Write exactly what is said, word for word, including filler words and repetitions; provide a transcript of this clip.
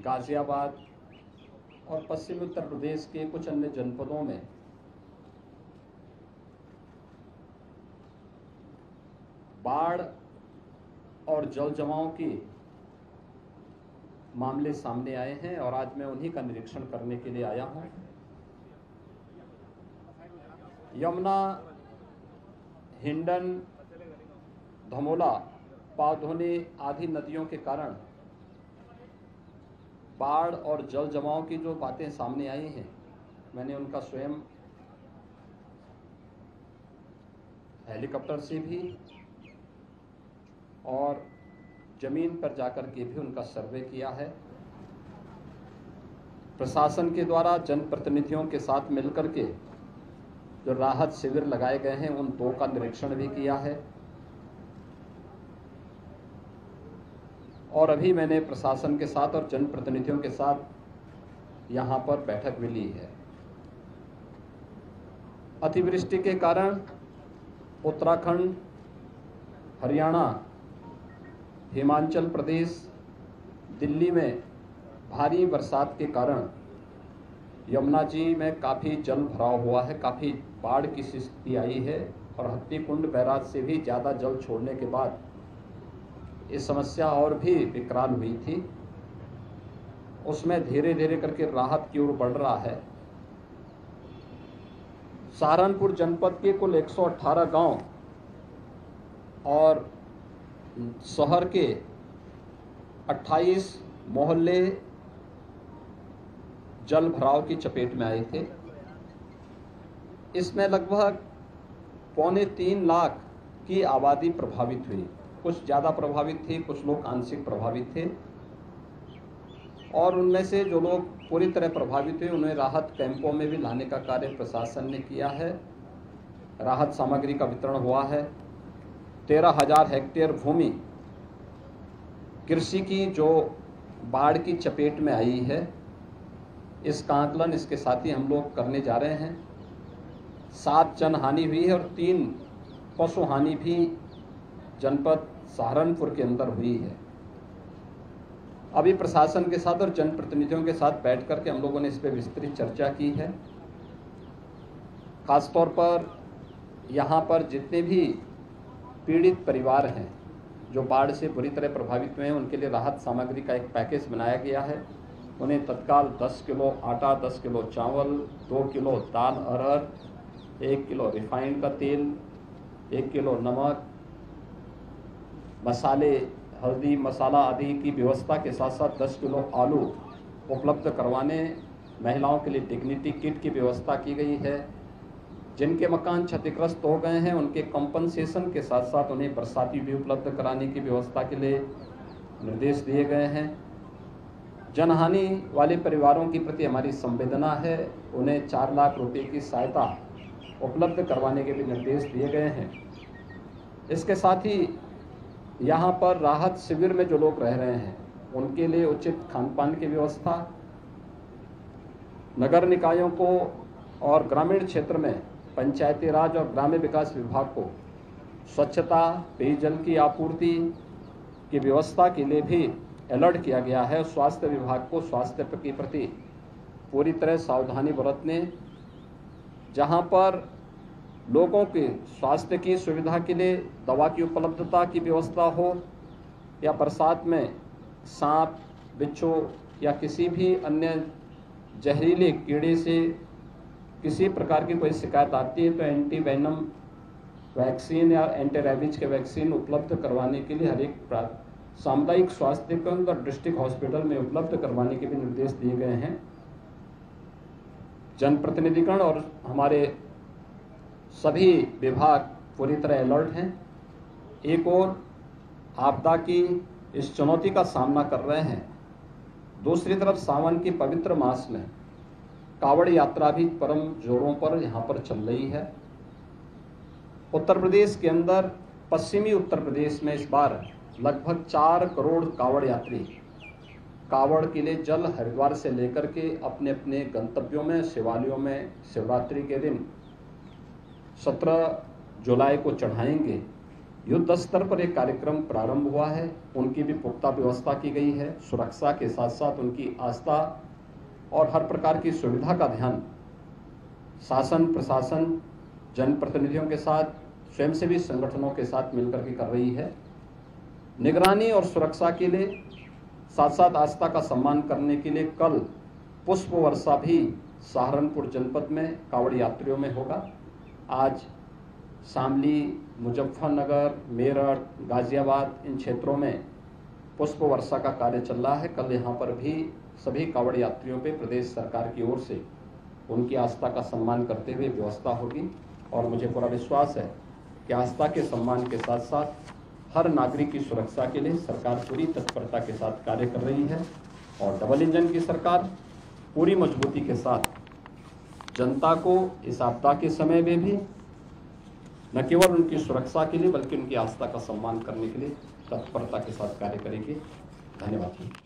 गाज़ियाबाद और पश्चिमी उत्तर प्रदेश के कुछ अन्य जनपदों में बाढ़ और जल जमाव के मामले सामने आए हैं और आज मैं उन्हीं का निरीक्षण करने के लिए आया हूं। यमुना, हिंडन, धमोला, पावधोनी आदि नदियों के कारण बाढ़ और जल जमाव की जो बातें सामने आई हैं, मैंने उनका स्वयं हेलीकॉप्टर से भी और जमीन पर जाकर के भी उनका सर्वे किया है। प्रशासन के द्वारा जनप्रतिनिधियों के साथ मिलकर के जो राहत शिविर लगाए गए हैं उन दो का निरीक्षण भी किया है और अभी मैंने प्रशासन के साथ और जनप्रतिनिधियों के साथ यहाँ पर बैठक भी ली है। अतिवृष्टि के कारण उत्तराखंड, हरियाणा, हिमाचल प्रदेश, दिल्ली में भारी बरसात के कारण यमुना जी में काफ़ी जल भराव हुआ है, काफ़ी बाढ़ की स्थिति आई है और हत्तीकुंड बैराज से भी ज़्यादा जल छोड़ने के बाद ये समस्या और भी विकराल हुई थी। उसमें धीरे धीरे करके राहत की ओर बढ़ रहा है। सहारनपुर जनपद के कुल एक सौ अठारह गांव और शहर के अट्ठाईस मोहल्ले जल भराव की चपेट में आए थे। इसमें लगभग पौने तीन लाख की आबादी प्रभावित हुई। कुछ ज़्यादा प्रभावित थे, कुछ लोग आंशिक प्रभावित थे और उनमें से जो लोग पूरी तरह प्रभावित हुए उन्हें राहत कैंपों में भी लाने का कार्य प्रशासन ने किया है। राहत सामग्री का वितरण हुआ है। तेरह हजार हेक्टेयर भूमि कृषि की जो बाढ़ की चपेट में आई है, इसका आकलन इसके साथ ही हम लोग करने जा रहे हैं। सात जन हानि हुई है और तीन पशु हानि भी जनपद सहारनपुर के अंदर हुई है। अभी प्रशासन के साथ और जनप्रतिनिधियों के साथ बैठ करके हम लोगों ने इस पर विस्तृत चर्चा की है। खासतौर पर यहाँ पर जितने भी पीड़ित परिवार हैं जो बाढ़ से बुरी तरह प्रभावित हुए हैं, उनके लिए राहत सामग्री का एक पैकेज बनाया गया है। उन्हें तत्काल दस किलो आटा, दस किलो चावल, दो किलो दाल अरहर, एक किलो रिफाइंड का तेल, एक किलो नमक, मसाले, हल्दी, मसाला आदि की व्यवस्था के साथ साथ दस किलो आलू उपलब्ध करवाने, महिलाओं के लिए डिग्निटी किट की व्यवस्था की गई है। जिनके मकान क्षतिग्रस्त हो गए हैं उनके कंपनसेशन के साथ साथ उन्हें बरसाती भी उपलब्ध कराने की व्यवस्था के लिए निर्देश दिए गए हैं। जनहानि वाले परिवारों के प्रति हमारी संवेदना है, उन्हें चार लाख रुपए की सहायता उपलब्ध करवाने के भी निर्देश दिए गए हैं। इसके साथ ही यहाँ पर राहत शिविर में जो लोग रह रहे हैं उनके लिए उचित खान पान की व्यवस्था, नगर निकायों को और ग्रामीण क्षेत्र में पंचायती राज और ग्राम्य विकास विभाग को स्वच्छता, पेयजल की आपूर्ति की व्यवस्था के लिए भी अलर्ट किया गया है। स्वास्थ्य विभाग को स्वास्थ्य के प्रति पूरी तरह सावधानी बरतने, जहां पर लोगों के स्वास्थ्य की सुविधा के लिए दवा की उपलब्धता की व्यवस्था हो या बरसात में सांप, बिच्छू या किसी भी अन्य जहरीले कीड़े से किसी प्रकार की कोई शिकायत आती है तो एंटी वेनम वैक्सीन या एंटी रेबीज के वैक्सीन उपलब्ध करवाने के लिए हर एक सामुदायिक स्वास्थ्य केंद्र और डिस्ट्रिक्ट हॉस्पिटल में उपलब्ध करवाने के भी निर्देश दिए गए हैं। जनप्रतिनिधिगण और हमारे सभी विभाग पूरी तरह अलर्ट हैं। एक ओर आपदा की इस चुनौती का सामना कर रहे हैं, दूसरी तरफ सावन की पवित्र मास में कावड़ यात्रा भी परम जोरों पर यहाँ पर चल रही है। उत्तर प्रदेश के अंदर, पश्चिमी उत्तर प्रदेश में इस बार लगभग चार करोड़ कावड़ यात्री कावड़ के लिए जल हरिद्वार से लेकर के अपने अपने गंतव्यों में, शिवालयों में शिवरात्रि के दिन सत्रह जुलाई को चढ़ाएंगे। युद्ध स्तर पर एक कार्यक्रम प्रारंभ हुआ है, उनकी भी पुख्ता व्यवस्था की गई है। सुरक्षा के साथ साथ उनकी आस्था और हर प्रकार की सुविधा का ध्यान शासन, प्रशासन, जनप्रतिनिधियों के साथ, स्वयंसेवी संगठनों के साथ मिलकर के कर रही है। निगरानी और सुरक्षा के लिए, साथ साथ आस्था का सम्मान करने के लिए कल पुष्प वर्षा भी सहारनपुर जनपद में कांवड़ यात्रियों में होगा। आज शामली, मुजफ्फरनगर, मेरठ, गाजियाबाद इन क्षेत्रों में पुष्प वर्षा का कार्य चल रहा है। कल यहाँ पर भी सभी कांवड़ यात्रियों पे प्रदेश सरकार की ओर से उनकी आस्था का सम्मान करते हुए व्यवस्था होगी और मुझे पूरा विश्वास है कि आस्था के सम्मान के साथ साथ हर नागरिक की सुरक्षा के लिए सरकार पूरी तत्परता के साथ कार्य कर रही है और डबल इंजन की सरकार पूरी मजबूती के साथ जनता को इस आपदा के समय में भी न केवल उनकी सुरक्षा के लिए बल्कि उनकी आस्था का सम्मान करने के लिए तत्परता के साथ कार्य करेगी। धन्यवाद।